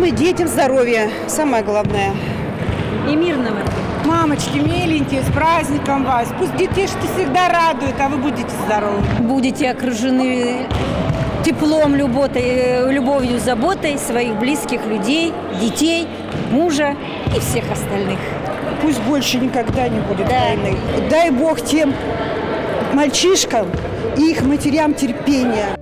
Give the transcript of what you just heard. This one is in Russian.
Вам и детям здоровья, самое главное. И мирного. Мамочки миленькие, с праздником вас. Пусть детишки всегда радуют, а вы будете здоровы. Будете окружены теплом, любовью, заботой своих близких людей, детей, мужа и всех остальных. Пусть больше никогда не будет войны. Дай Бог тем мальчишкам и их матерям терпения.